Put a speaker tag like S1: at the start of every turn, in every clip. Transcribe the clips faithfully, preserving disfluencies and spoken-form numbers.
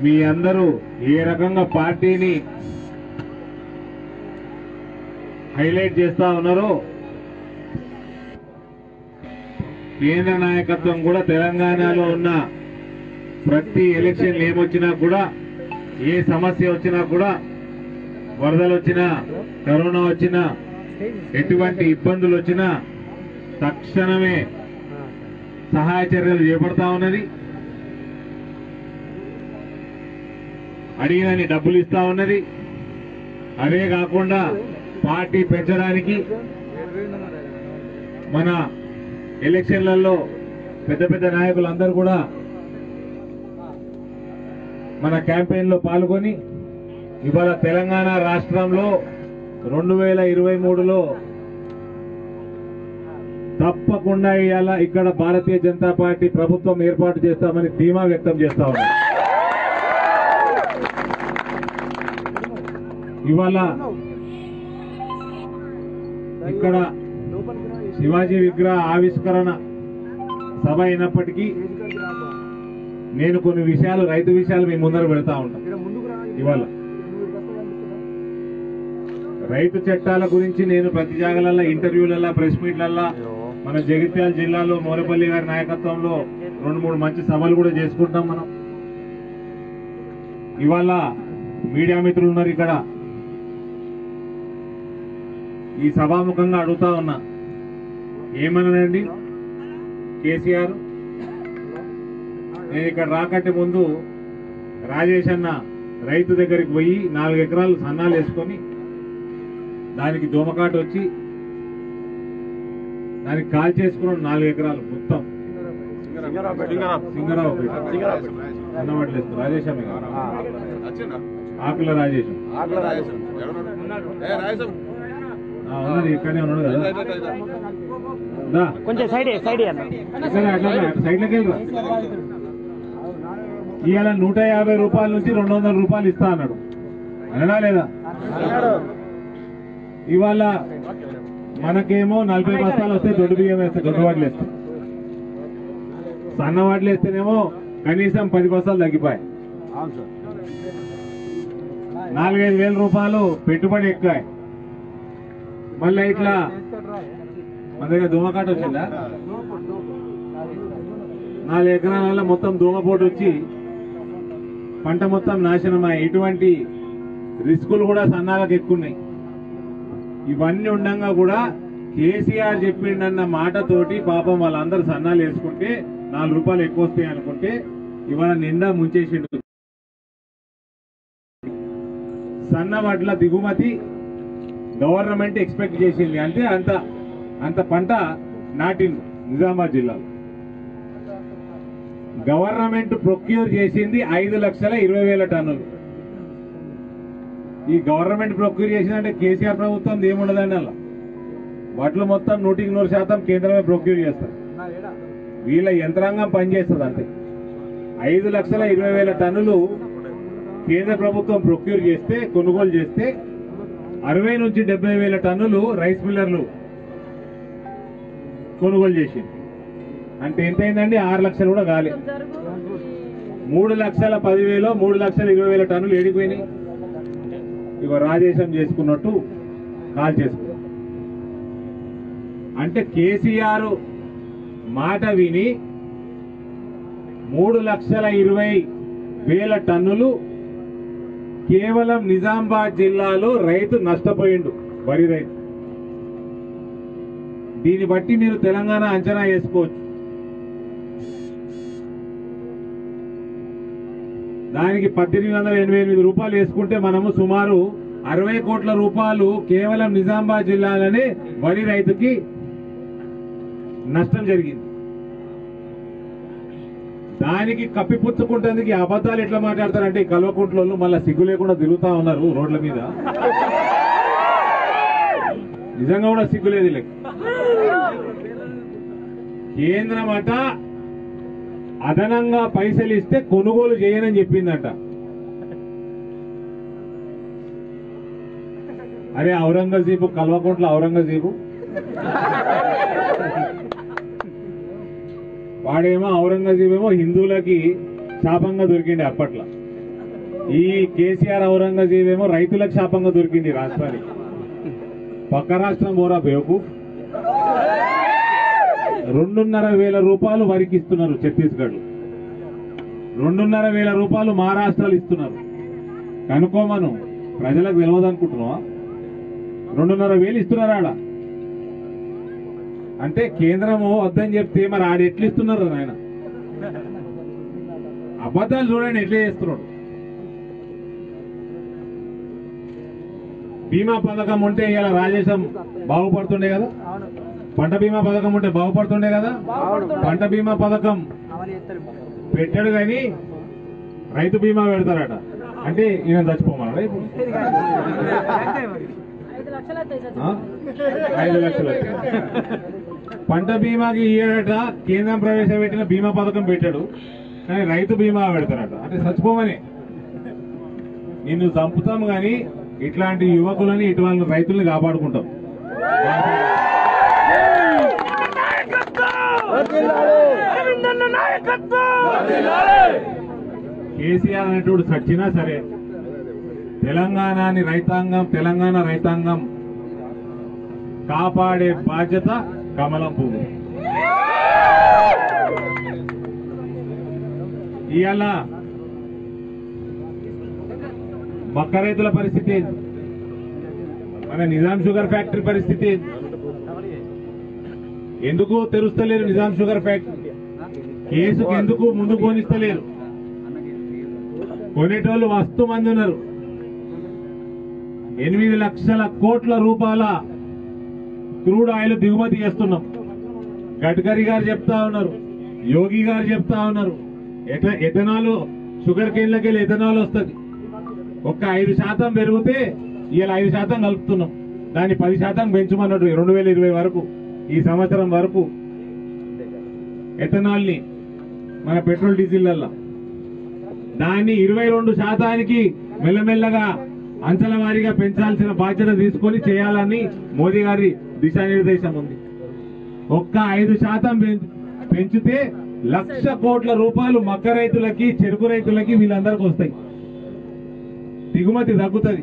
S1: మీ అందరూ ఏ రకంగా పార్టీని హైలైట్ చేస్తా ఉన్నారో కేంద్ర నాయకత్వం కూడా తెలంగాణలో ఉన్న ప్రతి ఎలక్షన్లు ఏమొచ్చినా కూడా ఏ సమస్య వచ్చినా కూడా వరదలు వచ్చినా కరోనా వచ్చినా ఎటువంటి ఇబ్బందులు వచ్చినా తక్షణమే సహాయ చర్యలు చేపడతా ఉన్నది. అడిగినని డబ్బులు ఇస్తా ఉన్నది. అదే కాకుండా పార్టీ పెంచడానికి మన ఎలక్షన్లలో పెద్ద పెద్ద నాయకులందరూ కూడా మన క్యాంపెయిన్ లో పాల్గొని ఇవాళ తెలంగాణ రాష్ట్రంలో రెండు వేల ఇరవై మూడులో తప్పకుండా ఇవాళ ఇక్కడ భారతీయ జనతా పార్టీ ప్రభుత్వం ఏర్పాటు చేస్తామని ధీమా వ్యక్తం చేస్తా ఉన్నారు. ఇవాళ ఇక్కడ శివాజీ విగ్రహ ఆవిష్కరణ సభ అయినప్పటికీ నేను కొన్ని విషయాలు రైతు విషయాలు మీ ముందర పెడతా ఉంటాను. ఇవాళ రైతు చట్టాల గురించి నేను ప్రతి జాగలల్లా ఇంటర్వ్యూలల్లా ప్రెస్ మీట్లల్లా మన జగిత్యాల జిల్లాలో మోరపల్లి గారి నాయకత్వంలో రెండు మూడు మంచి సభలు కూడా చేసుకుంటాం. మనం ఇవాళ మీడియా మిత్రులు ఉన్నారు ఇక్కడ. ఈ సభాముఖంగా అడుగుతా ఉన్నా, ఏమన్నానండి కేసీఆర్, నేను ఇక్కడ రాకంటే ముందు రాజేష్ అన్న రైతు దగ్గరికి పోయి నాలుగు ఎకరాలు సన్నాలు వేసుకొని దానికి దోమకాటు వచ్చి దానికి కాల్ చేసుకున్నాడు. నాలుగు ఎకరాలు మొత్తం సింగరావు అన్నవాట్లేదు రాజేష్ అమ్మ ఆకుల రాజేష్ ఉన్నది ఇక్కడనే ఉన్నాడు కదా.
S2: కొంచెం సైడ్ సైడ్
S1: సైడ్లోకి వెళ్ళరా. ఇవాళ నూట యాభై రూపాయల నుంచి రెండు వందల రూపాయలు ఇస్తా అన్నాడు, అనడా లేదా? ఇవాళ మనకేమో నలభై బస్తాలు వస్తే దొడ్డు బియ్యం వేస్తే దొడ్డు వాటిలు వేస్తాయి, సన్న వాటిలు వేస్తేనేమో కనీసం పది బస్తాలు తగ్గిపోయాయి. నాలుగైదు వేల రూపాయలు పెట్టుబడి ఎక్కాయి. మళ్ళీ ఇట్లా మన దగ్గర దోమకాట వచ్చిందా? నాలుగు ఎకరాల వల్ల మొత్తం దోమపోటు వచ్చి పంట మొత్తం నాశనమై ఇటువంటి రిస్కులు కూడా సన్నాలకు ఎక్కున్నాయి. ఇవన్నీ ఉండగా కూడా కేసీఆర్ చెప్పిండన్న మాటతోటి పాపం వాళ్ళందరూ సన్నాలు వేసుకుంటే నాలుగు రూపాయలు ఎక్కువ వస్తాయి అనుకుంటే ఇవాళ నిండా ముంచేసిండు. సన్న వడ్ల దిగుమతి గవర్నమెంట్ ఎక్స్పెక్ట్ చేసింది అంటే అంత అంత పంట నాటింది. నిజామాబాద్ జిల్లాలో గవర్నమెంట్ ప్రొక్యూర్ చేసింది ఐదు లక్షల ఇరవై వేల టన్నులు. ఈ గవర్నమెంట్ ప్రొక్యూర్ చేసిందంటే కేసీఆర్ ప్రభుత్వం ఏముండదండి. అలా వడ్లు మొత్తం నూటికి నూరు శాతం కేంద్రమే ప్రొక్యూర్ చేస్తారు. వీళ్ళ యంత్రాంగం పనిచేస్తుంది అంతే. ఐదు లక్షల ఇరవై వేల టన్నులు కేంద్ర ప్రభుత్వం ప్రొక్యూర్ చేస్తే కొనుగోలు చేస్తే అరవై నుంచి డెబ్బై వేల టన్నులు రైస్ మిల్లర్లు కొనుగోలు చేసింది. అంటే ఎంతైందండి? ఆరు లక్షలు కూడా కాలే. మూడు లక్షల పదివేలు మూడు లక్షల ఇరవై వేల టన్నులు ఏడిపోయినాయి. ఇక రాజేశం చేసుకున్నట్టు కాల్ చేసుకున్నారు. అంటే కేసీఆర్ మాట విని మూడు లక్షల ఇరవై వేల టన్నులు కేవలం నిజామాబాద్ జిల్లాలో రైతు నష్టపోయిండు, వరి రైతు. దీన్ని బట్టి మీరు తెలంగాణ అంచనా వేసుకోవచ్చు. దానికి పద్దెనిమిది వందల ఎనభై ఎనిమిది రూపాయలు వేసుకుంటే మనము సుమారు అరవై కోట్ల రూపాయలు కేవలం నిజామాబాద్ జిల్లాలోనే వరి రైతుకి నష్టం జరిగింది. దానికి కప్పిపుచ్చుకుంటేందుకు అబద్ధాలు ఎట్లా మాట్లాడతారంటే ఈ కల్వకుంట్ల మళ్ళీ సిగ్గు లేకుండా తిరుగుతా ఉన్నారు రోడ్ల మీద. నిజంగా కూడా సిగ్గు లేదు లెక్క. కేంద్రం అట అదనంగా పైసలు ఇస్తే కొనుగోలు చేయనని చెప్పిందట. అరే ఔరంగజీబు కల్వకుంట్ల ఔరంగజీబు వాడేమో ఔరంగజీబ్ ఏమో హిందువులకి శాపంగా దొరికిండే అప్పట్లో. ఈ కేసీఆర్ ఔరంగజీబ్ ఏమో రైతులకు శాపంగా దొరికింది రాష్ట్రానికి. పక్క రాష్ట్రం పోరా బేవకు. రెండున్నర వేల రూపాయలు వరికి ఇస్తున్నారు ఛత్తీస్గఢ్, రెండున్నర వేల రూపాయలు మహారాష్ట్రలు ఇస్తున్నారు. కనుక్కోమను, ప్రజలకు తెలియదు అనుకుంటున్నావా? రెండున్నర వేలు ఇస్తున్నారు ఆడ. అంటే కేంద్రము వద్దని చెప్తే మరి ఆడ ఎట్లు ఇస్తున్నారు ఆయన? అబద్ధాలు చూడండి ఎట్లా చేస్తున్నాడు. బీమా పథకం ఉంటే ఇలా రాజేశం బాగుపడుతుండే కదా, పంట బీమా పథకం ఉంటే బాగుపడుతుండే కదా. పంట బీమా పథకం పెట్టాడు కానీ రైతు బీమా పెడతారట. అంటే ఈయన చచ్చిపోమన్నాడు. ఐదు లక్షలు పంట బీమాకి ఇయ్యాడట. కేంద్రం ప్రవేశపెట్టిన బీమా పథకం పెట్టాడు కానీ రైతు బీమా పెడతారట. అంటే చచ్చిపోమని. నిన్ను చంపుతాం గాని ఇట్లాంటి యువకులని ఇటువంటి రైతుల్ని కాపాడుకుంటాం. కేసీఆర్ అనేటోడు సచ్చినా సరే తెలంగాణని రైతాంగం తెలంగాణ రైతాంగం కాపాడే బాధ్యత కమలం పువ్వు. ఇవాళ మక్క రైతుల పరిస్థితి ఏంటి? మన నిజాం షుగర్ ఫ్యాక్టరీ పరిస్థితి ఏంటి? ఎందుకు తెరుస్తలేరు నిజాం షుగర్ ఫ్యాక్టరీ? కేసుకు ఎందుకు ముందు కొనిస్తలేరు? కొనేటోళ్ళు వస్తు మంది ఉన్నారు. ఎనిమిది లక్షల కోట్ల రూపాయల క్రూడ్ ఆయిల్ దిగుమతి చేస్తున్నాం. గడ్కరీ గారు చెప్తా ఉన్నారు, యోగి గారు చెప్తా ఉన్నారు, ఎథనాల్ షుగర్ కేన్లకి వెళ్ళి ఎథనాల్ వస్తుంది. ఒక్క ఐదు శాతం పెరిగితే ఇలా ఐదు శాతం కలుపుతున్నాం. దాన్ని పది శాతం పెంచమన్నట్టు రెండు వేల ఇరవై వరకు ఈ సంవత్సరం వరకు ఎథనాల్ ని మన పెట్రోల్ డీజిల్లలో దాన్ని ఇరవై రెండు శాతానికి మెల్లమెల్లగా అంచెల వారీగా పెంచాల్సిన బాధ్యత తీసుకొని చేయాలని మోదీ గారి దిశానిర్దేశం ఉంది. ఒక్క ఐదు శాతం పెంచితే లక్ష కోట్ల రూపాయలు మక్క రైతులకి చెరుకు రైతులకి వీళ్ళందరికీ వస్తాయి. దిగుమతి తగ్గుతుంది.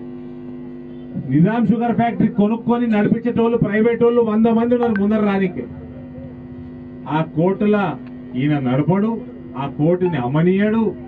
S1: నిజాం షుగర్ ఫ్యాక్టరీ కొనుక్కొని నడిపించేటోళ్ళు ప్రైవేట్ వాళ్ళు వంద మంది ఉన్నారు ముందర రానికి. ఆ కోర్టుల ఈయన నడపడు, ఆ కోర్టుని అమ్మనీయడు.